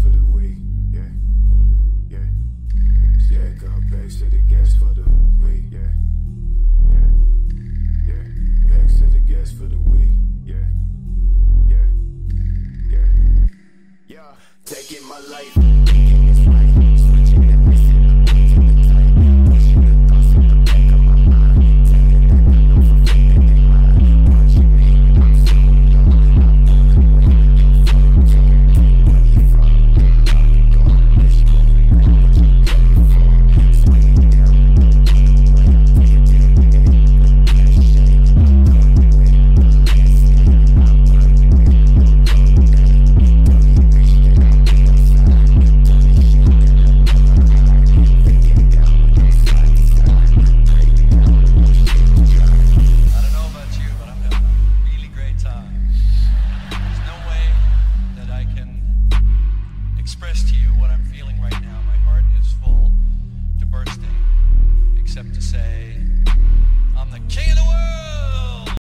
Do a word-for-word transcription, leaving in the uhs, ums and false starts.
for the weak, yeah, yeah. Yeah, got bags to the gas for the weak, yeah, yeah, yeah. Bags to the gas for the weak, yeah, yeah, yeah. Yeah, taking my life, taking this life, switching and missing the beats in the tight, pushing the thoughts in the back of my mind, taking that I know for faith that they mine, watching me, I'm so young, I'm walking away with no fun, taking game money from, I'm going, let's go, what you playing for, swinging down, taking away, taking down, taking that shit, I'm going away, the last game, I'm going away, I'm going down, don't you wish that I was outside, don't you shit that I never hide, thinking down with no side to side, break down with no shit to try. I don't know about you, but I'm having a really great time. There's no way that I can express to you what I'm feeling right now. My heart is full to bursting, except to say